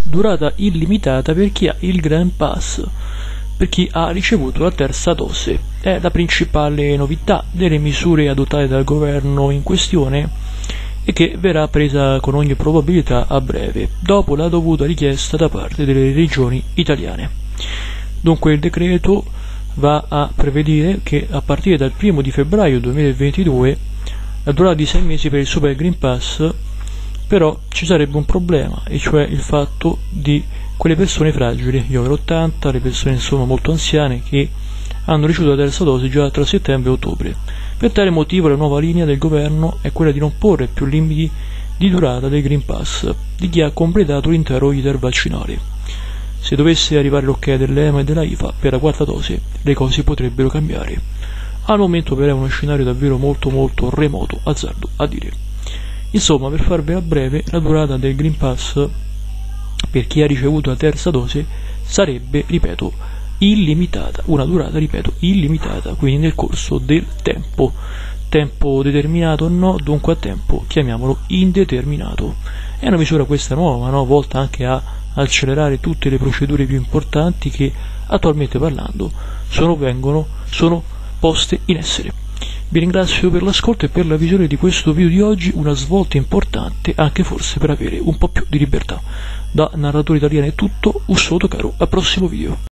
durata illimitata per chi ha il Green Pass, per chi ha ricevuto la terza dose. È la principale novità delle misure adottate dal governo in questione e che verrà presa con ogni probabilità a breve, dopo la dovuta richiesta da parte delle regioni italiane. Dunque il decreto va a prevedere che a partire dal 1 di febbraio 2022 la durata di 6 mesi per il Super Green Pass, però ci sarebbe un problema, e cioè il fatto di quelle persone fragili, gli over 80, le persone insomma molto anziane che hanno ricevuto la terza dose già tra settembre e ottobre. Per tale motivo la nuova linea del governo è quella di non porre più limiti di durata del Green Pass di chi ha completato l'intero iter vaccinale. Se dovesse arrivare l'ok dell'EMA e della IFA per la quarta dose, le cose potrebbero cambiare. Al momento però è uno scenario davvero molto remoto, azzardo a dire. Insomma, per farvela breve, la durata del Green Pass per chi ha ricevuto la terza dose sarebbe, ripeto, illimitata, una durata, ripeto, illimitata, quindi nel corso del tempo. Tempo determinato no, dunque a tempo, chiamiamolo indeterminato. È una misura questa nuova, no? Volta anche a accelerare tutte le procedure più importanti che attualmente parlando sono poste in essere. Vi ringrazio per l'ascolto e per la visione di questo video di oggi, una svolta importante anche forse per avere un po' più di libertà. Da narratore italiano è tutto, un saluto caro, al prossimo video.